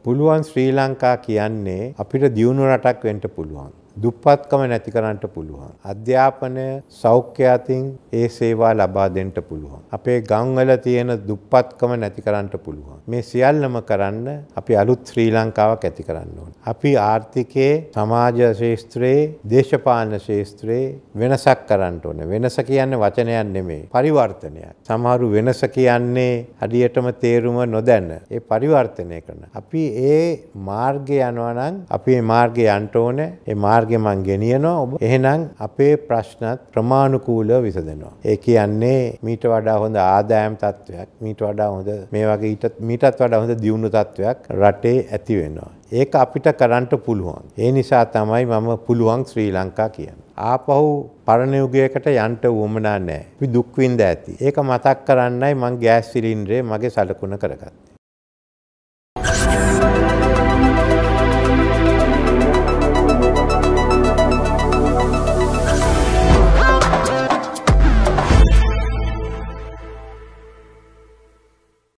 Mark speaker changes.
Speaker 1: පුළුවන් ශ්‍රී ලංකා කියන්නේ අපිට දියුණු රටක් වෙන්න පුළුවන්. දුප්පත්කම නැති කරන්න පුළුවන්. අධ්‍යාපනය සෞඛ්‍ය අතින් ඒ සේවා ලබා දෙන්න පුළුවන්. අපේ ගම්වල තියෙන දුප්පත්කම නැති කරන්න පුළුවන්. මේ සියල්ලම කරන්න අපි අලුත් ශ්‍රී ලංකාවක් ඇති කරන්න ඕන. අපි ආර්ථිකයේ සමාජ ශාස්ත්‍රයේ දේශපාලන ශාස්ත්‍රයේ වෙනසක් කරන්න ඕන. වෙනස කියන්නේ වචනයක් නෙමෙයි. පරිවර්තනයක්. සමහරු වෙනස කියන්නේ හදියටම තේරුම නොදැන ඒ පරිවර්තනය කරන. අපි ඒ මාර්ගේ යනවා නම් අපි මේ මාර්ගේ යන්න ඕනේ. ඒ මාර්ගේ මං ගෙනියනවා. ඔබ එහෙනම් අපේ ප්‍රශ්නත් ප්‍රමාණිකූලව විසඳෙනවා. ඒ කියන්නේ මීට වඩා හොඳ ආදායම් තත්ත්වයක්, මීට වඩා හොඳ මේ වගේ මීටත් වඩා හොඳ දියුණු තත්ත්වයක් රටේ ඇති වෙනවා. ඒක අපිට කරන්න පුළුවන්. ඒ නිසා තමයි මම පුළුවන් ශ්‍රී ලංකා කියන්නේ. ආපහු පරණ යුගයකට යන්න උවමනා නැහැ. අපි දුක් විඳ ඇති. ඒක මතක් කරන්නයි මං ගෑස් සිලින්ඩරේ මගේ සලකුණ කරගත්තේ.